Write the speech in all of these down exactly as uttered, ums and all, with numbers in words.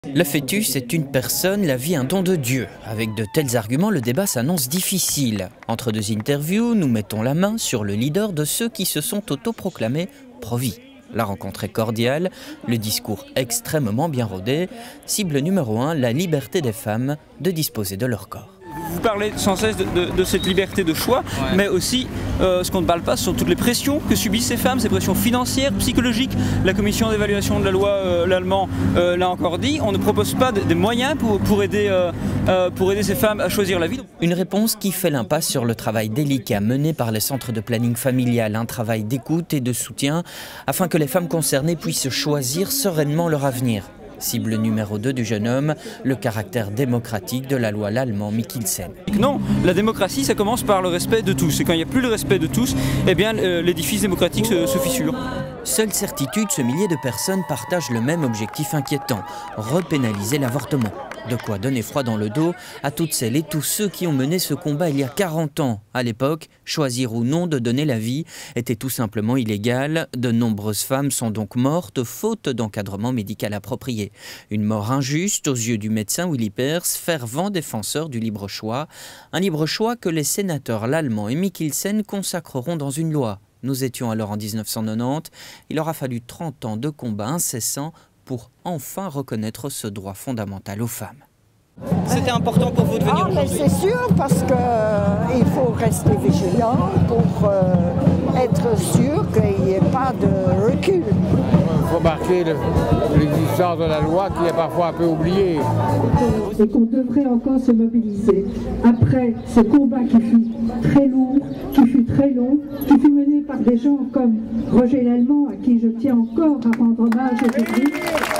Le fœtus est une personne, la vie un don de Dieu. Avec de tels arguments, le débat s'annonce difficile. Entre deux interviews, nous mettons la main sur le leader de ceux qui se sont autoproclamés pro-vie. La rencontre est cordiale, le discours extrêmement bien rodé. Cible numéro un, la liberté des femmes de disposer de leur corps. Vous parlez sans cesse de, de, de cette liberté de choix, ouais. Mais aussi, euh, ce qu'on ne parle pas, ce sont toutes les pressions que subissent ces femmes, ces pressions financières, psychologiques. La commission d'évaluation de la loi, euh, l'allemand, euh, l'a encore dit, on ne propose pas des moyens pour, pour, aider, euh, euh, pour aider ces femmes à choisir la vie. Une réponse qui fait l'impasse sur le travail délicat mené par les centres de planning familial, un travail d'écoute et de soutien, afin que les femmes concernées puissent choisir sereinement leur avenir. Cible numéro deux du jeune homme, le caractère démocratique de la loi l'allemand Mikkelsen. Non, la démocratie, ça commence par le respect de tous. Et quand il n'y a plus le respect de tous, eh bien l'édifice démocratique se, se fissure. Seule certitude, ce millier de personnes partagent le même objectif inquiétant, repénaliser l'avortement. De quoi donner froid dans le dos à toutes celles et tous ceux qui ont mené ce combat il y a quarante ans. À l'époque, choisir ou non de donner la vie était tout simplement illégal. De nombreuses femmes sont donc mortes faute d'encadrement médical approprié. Une mort injuste aux yeux du médecin Willy Peers, fervent défenseur du libre choix. Un libre choix que les sénateurs l'allemand et Mikkelsen consacreront dans une loi. Nous étions alors en mille neuf cent quatre-vingt-dix. Il aura fallu trente ans de combats incessants pour enfin reconnaître ce droit fondamental aux femmes. C'était important pour vous de venir ah, aujourd'hui? C'est sûr, parce qu'il euh, faut rester vigilant pour euh, être sûr qu'il n'y ait pas de recul. Il faut marquer l'existence de la loi qui est parfois un peu oubliée. Et qu'on devrait encore se mobiliser. Après ce combat qui fut très lourd, qui fut très long, qui fut mené par des gens comme Roger Lallemand, à qui je tiens encore à rendre hommage aujourd'hui.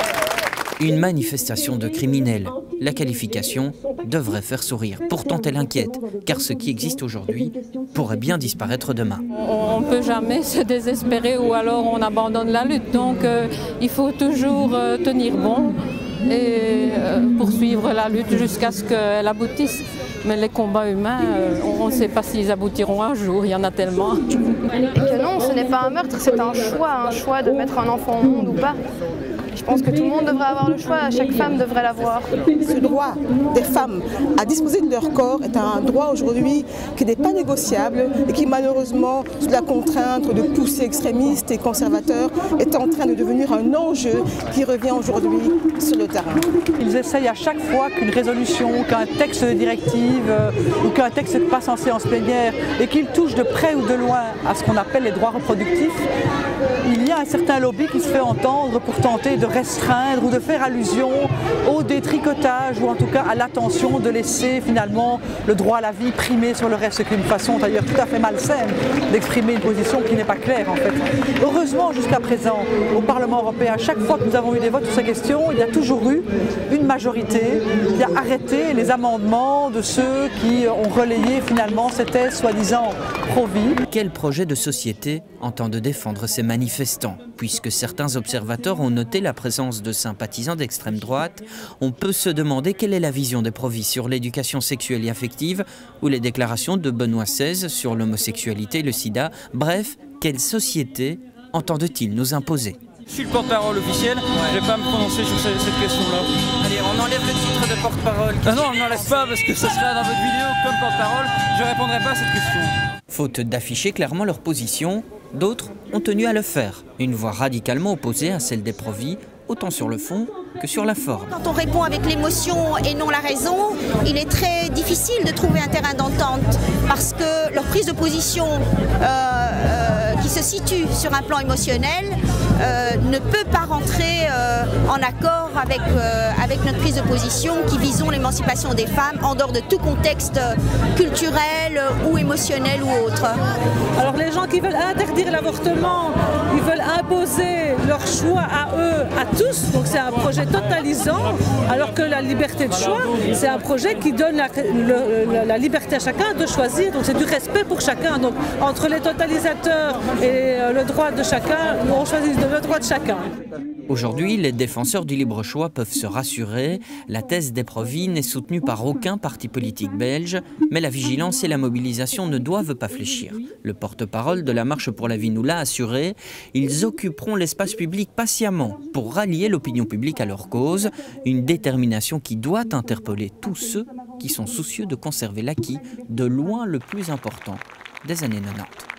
Une manifestation de criminels. La qualification devrait faire sourire. Pourtant, elle inquiète, car ce qui existe aujourd'hui pourrait bien disparaître demain. On ne peut jamais se désespérer ou alors on abandonne la lutte. Donc euh, il faut toujours euh, tenir bon et euh, poursuivre la lutte jusqu'à ce qu'elle aboutisse. Mais les combats humains, euh, on ne sait pas s'ils aboutiront un jour, il y en a tellement. Et que non, ce n'est pas un meurtre, c'est un choix, un choix de mettre un enfant au monde ou pas. Je pense que tout le monde devrait avoir le choix, chaque femme devrait l'avoir. Ce droit des femmes à disposer de leur corps est un droit aujourd'hui qui n'est pas négociable et qui malheureusement, sous la contrainte de poussées extrémistes et conservateurs, est en train de devenir un enjeu qui revient aujourd'hui sur le terrain. Ils essayent à chaque fois qu'une résolution, qu'un texte de directive euh, ou qu'un texte passe en séance plénière et qu'il touche de près ou de loin à ce qu'on appelle les droits reproductifs, il y a un certain lobby qui se fait entendre pour tenter de restreindre ou de faire allusion au détricotage ou en tout cas à l'attention de laisser finalement le droit à la vie primer sur le reste, ce qui est une façon d'ailleurs tout à fait malsaine d'exprimer une position qui n'est pas claire en fait. Heureusement jusqu'à présent au Parlement européen, chaque fois que nous avons eu des votes sur ces questions, il y a toujours eu une majorité qui a arrêté les amendements de ceux qui ont relayé finalement cette thèse soi-disant pro-vie. Quel projet de société entendent défendre ces manifestants? Puisque certains observateurs ont noté la présence de sympathisants d'extrême droite, on peut se demander quelle est la vision des pro-vie sur l'éducation sexuelle et affective ou les déclarations de Benoît seize sur l'homosexualité et le sida. Bref, quelle société entendent-ils nous imposer? Je suis le porte-parole officiel, je ne vais pas me prononcer sur cette, cette question-là. Allez, on enlève le titre de porte-parole. Ah non, on ne l'enlève pas parce que ça sera dans votre vidéo comme porte-parole, je ne répondrai pas à cette question. Faute d'afficher clairement leur position, d'autres ont tenu à le faire. Une voix radicalement opposée à celle des pro-vie, autant sur le fond que sur la forme. Quand on répond avec l'émotion et non la raison, il est très difficile de trouver un terrain d'entente parce que leur prise de position euh, euh, qui se situe sur un plan émotionnel euh, ne peut pas rentrer euh, en accord avec, euh, avec notre prise de position qui visons l'émancipation des femmes en dehors de tout contexte culturel ou émotionnel ou autre. Alors les gens qui veulent interdire l'avortement, ils veulent imposer leur choix à eux, à tous, donc c'est un projet totalisant, alors que la liberté de choix, c'est un projet qui donne la, le, la liberté à chacun de choisir, donc c'est du respect pour chacun. Donc entre les totalisateurs et le droit de chacun, on choisit le droit de chacun. Aujourd'hui, les défenseurs du libre choix peuvent se rassurer. La thèse d'Eprovi n'est soutenue par aucun parti politique belge, mais la vigilance et la mobilisation ne doivent pas fléchir. Le porte-parole de la Marche pour la vie nous l'a assuré. Ils occuperont l'espace public patiemment pour rallier l'opinion publique à leur cause, une détermination qui doit interpeller tous ceux qui sont soucieux de conserver l'acquis, de loin le plus important des années quatre-vingt-dix.